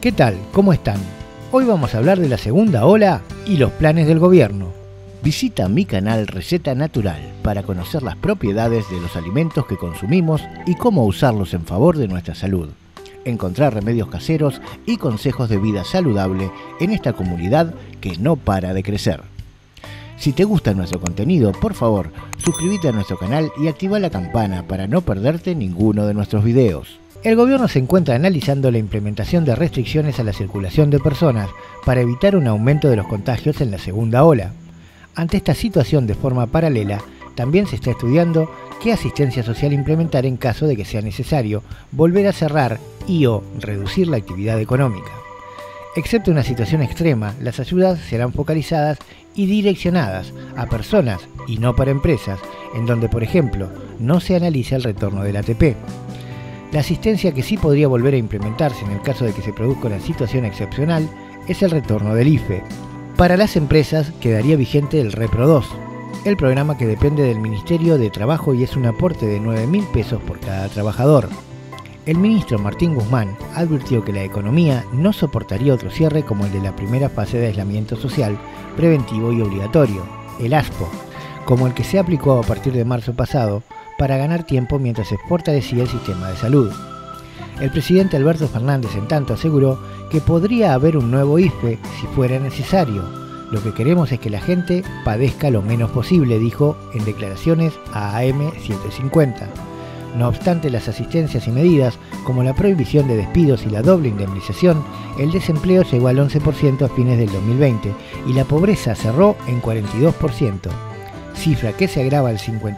¿Qué tal? ¿Cómo están? Hoy vamos a hablar de la segunda ola y los planes del gobierno. Visita mi canal Receta Natural para conocer las propiedades de los alimentos que consumimos y cómo usarlos en favor de nuestra salud. Encontrar remedios caseros y consejos de vida saludable en esta comunidad que no para de crecer. Si te gusta nuestro contenido, por favor, suscríbete a nuestro canal y activa la campana para no perderte ninguno de nuestros videos. El gobierno se encuentra analizando la implementación de restricciones a la circulación de personas para evitar un aumento de los contagios en la segunda ola. Ante esta situación de forma paralela, también se está estudiando qué asistencia social implementar en caso de que sea necesario volver a cerrar y/o reducir la actividad económica. Excepto una situación extrema, las ayudas serán focalizadas y direccionadas a personas y no para empresas, en donde, por ejemplo, no se analiza el retorno del ATP. La asistencia que sí podría volver a implementarse en el caso de que se produzca una situación excepcional es el retorno del IFE. Para las empresas quedaría vigente el Repro 2, el programa que depende del Ministerio de Trabajo y es un aporte de 9.000 pesos por cada trabajador. El ministro Martín Guzmán advirtió que la economía no soportaría otro cierre como el de la primera fase de aislamiento social preventivo y obligatorio, el ASPO, como el que se aplicó a partir de marzo pasado para ganar tiempo mientras se fortalecía el sistema de salud. El presidente Alberto Fernández, en tanto, aseguró que podría haber un nuevo IFE si fuera necesario. Lo que queremos es que la gente padezca lo menos posible, dijo en declaraciones a AM750. No obstante las asistencias y medidas, como la prohibición de despidos y la doble indemnización, el desempleo llegó al 11% a fines del 2020 y la pobreza cerró en 42%, cifra que se agrava al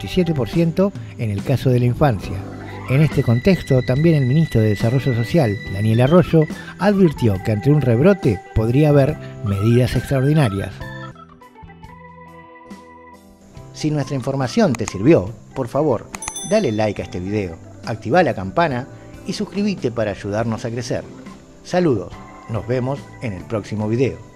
57% en el caso de la infancia. En este contexto, también el ministro de Desarrollo Social, Daniel Arroyo, advirtió que ante un rebrote podría haber medidas extraordinarias. Si nuestra información te sirvió, por favor, dale like a este video, activa la campana y suscríbete para ayudarnos a crecer. Saludos, nos vemos en el próximo video.